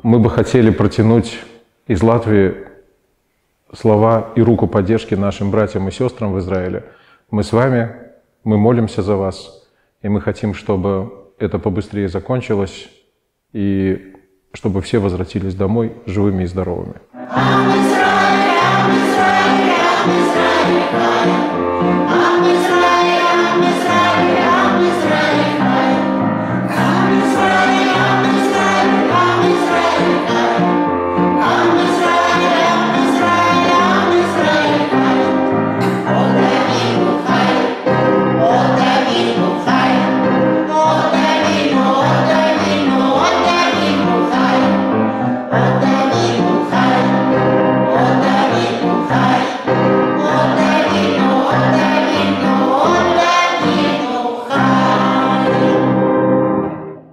мы бы хотели протянуть из Латвии слова и руку поддержки нашим братьям и сестрам в Израиле. Мы с вами, мы молимся за вас, и мы хотим, чтобы это побыстрее закончилось, и чтобы все возвратились домой живыми и здоровыми.